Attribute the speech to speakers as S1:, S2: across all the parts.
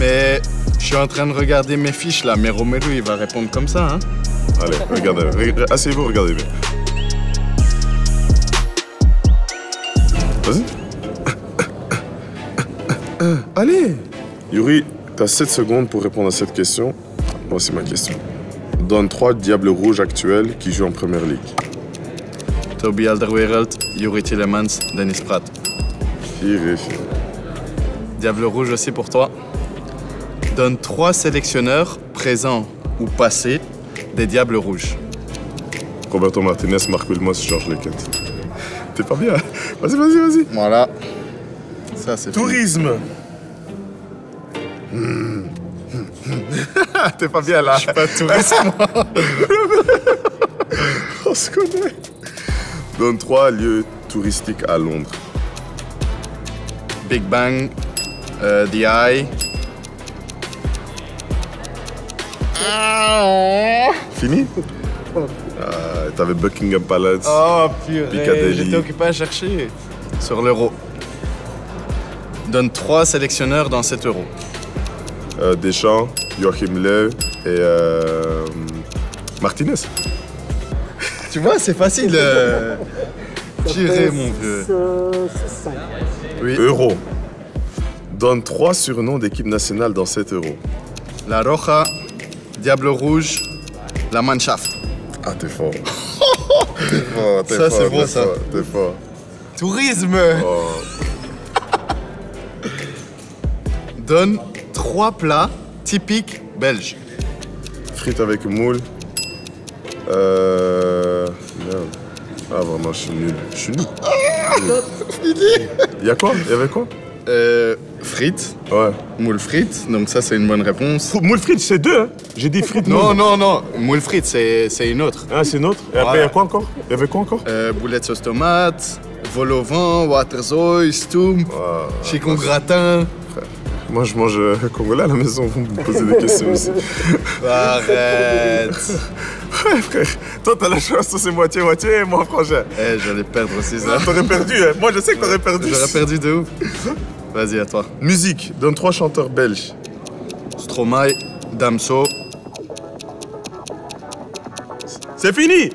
S1: Mais je suis en train de regarder mes fiches là, mais Romelu il va répondre comme ça, hein.
S2: Allez, regardez, asseyez-vous, regardez bien. Vas-y. Allez. Yuri, t'as 7 secondes pour répondre à cette question. Voici ma question. Donne 3 Diables Rouges actuels qui jouent en Première Ligue.
S1: Toby Alderweireld, Yuri Tillemans, Dennis Pratt.
S2: Tiré.
S1: Diable Rouge aussi pour toi. Donne 3 sélectionneurs présents ou passés des Diables Rouges.
S2: Roberto Martinez, Marc Wilmots, Georges Lequette. T'es pas bien. Vas-y.
S1: Voilà. Ça c'est
S2: Tourisme. T'es pas bien là.
S1: Je suis pas touriste moi.
S2: On se connaît. Donne 3 lieux touristiques à Londres.
S1: Big Bang, The Eye.
S2: Fini? T'avais Buckingham Palace.
S1: Oh purée,
S2: Piccadilly.
S1: j'étais occupé à chercher. Sur l'euro. Donne 3 sélectionneurs dans cet euro.
S2: Deschamps, Joachim Löw et Martinez.
S1: Tu vois, c'est facile. Tirer mon vieux.
S3: C'est simple.
S1: Oui.
S2: Euro. Donne 3 surnoms d'équipe nationale dans cet euro.
S1: La Roja, Diable Rouge, la Mannschaft.
S2: Ah, t'es fort.
S1: Ça, c'est bon, ça.
S2: T'es fort.
S1: Tourisme.
S2: Oh.
S1: Donne 3 plats typiques belges.
S2: Frites avec moule. Merde. Ah, vraiment, je suis nul. Il y a quoi? Il y avait quoi?
S1: Frites,
S2: Ouais.
S1: moule frites, donc ça c'est une bonne réponse.
S2: Moule frites, c'est 2, hein? J'ai dit frites
S1: Non,
S2: moule.
S1: non, moule frites c'est une autre.
S2: Ah, c'est une autre? Et après, il y a quoi encore? Il y avait quoi encore?
S1: Boulettes sauce tomate, vol au vent, waterzooi, stoum, chicon gratin.
S2: Moi, je mange congolais à la maison, vous me posez des questions aussi.
S1: Arrête.
S2: Ouais, frère. Toi, t'as la chance, toi, c'est moitié-moitié, et moi, frangin.
S1: J'allais perdre aussi ça.
S2: T'aurais perdu, hein? Moi, je sais que t'aurais perdu.
S1: J'aurais perdu de ouf. Vas-y, à toi.
S2: Musique, donne 3 chanteurs belges.
S1: Stromae, Damso.
S2: C'est fini!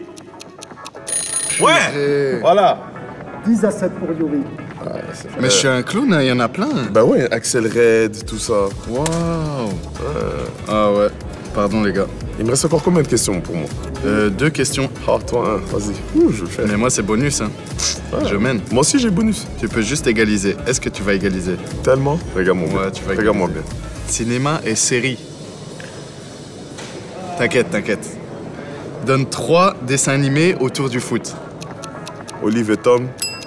S2: Ouais! Voilà.
S3: 10 à 7 pour Yuri.
S1: Mais je suis un clown, hein, il y en a plein.
S2: Bah ouais, Axel Red, tout ça.
S1: Waouh. Ah ouais. Pardon les gars.
S2: Il me reste encore combien de questions pour moi?
S1: 2 questions.
S2: Ah, toi, hein, vas-y. Ouh, je vais le faire.
S1: Mais moi c'est bonus, hein. Je mène.
S2: Moi aussi, j'ai bonus.
S1: Tu peux juste égaliser. Est-ce que tu vas égaliser?
S2: Tellement. Regarde-moi bien.
S1: Ouais, tu vas
S2: Regarde-moi bien.
S1: Cinéma et série. T'inquiète. Donne 3 dessins animés autour du foot.
S2: Olive et Tom.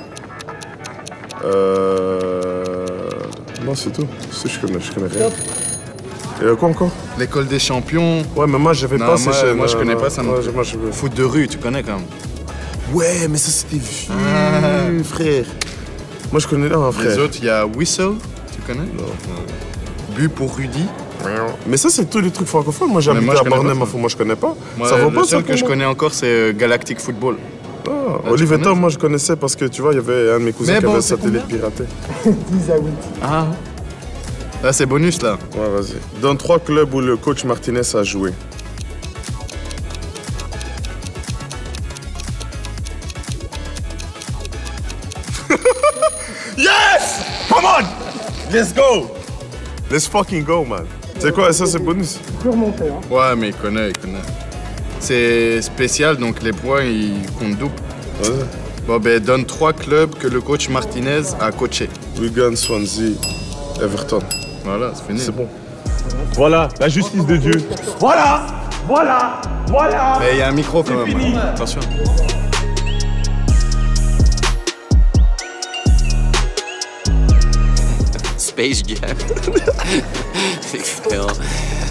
S2: Non, c'est tout. C'est je connais rien. Et quoi encore?
S1: L'école des champions.
S2: Ouais, mais moi, j'avais
S1: Non,
S2: pas ces chaînes.
S1: moi je connais pas ça non plus.
S2: Moi, je...
S1: Foot de rue, tu connais quand même.
S2: Ouais, mais ça, c'était vieux, frère. Moi, je connais un frère.
S1: Les autres, il y a Whistle, tu connais?
S2: Non.
S1: But pour Rudy.
S2: Mais ça, c'est tous les trucs francophones. Moi, j'habite
S1: moi, je
S2: à
S1: connais
S2: Bornem,
S1: pas ça.
S2: moi, je connais pas.
S1: Moi,
S2: ça vaut
S1: le
S2: pas,
S1: seul
S2: ça,
S1: que je connais encore, c'est Galactic Football.
S2: Ah,
S1: tu
S2: Olive et
S1: connais
S2: Tom, moi, je connaissais parce que, tu vois, il y avait un de mes cousins
S1: Mais
S2: qui
S1: bon,
S2: avait un
S1: c'est
S2: satellite
S1: combien
S2: piraté.
S3: 10 à 8.
S1: Ah. Là, c'est bonus, là.
S2: Ouais, vas-y. Dans 3 clubs où le coach Martinez a joué. Yes! Come on! Let's go! Let's fucking go, man. C'est quoi, ça, c'est bonus?
S3: Tu peux remonter, hein.
S1: Ouais, mais il connaît. C'est spécial, donc les points, ils comptent double.
S2: Ouais.
S1: Bon, ben, donne 3 clubs que le coach Martinez a coaché.
S2: Wigan, Swansea, Everton.
S1: Voilà, c'est fini.
S2: C'est bon. Voilà, la justice de Dieu.
S3: Voilà.
S1: Mais il y a un micro quand même.
S2: fini.
S1: Attention.
S4: Space Jam. Big Phil.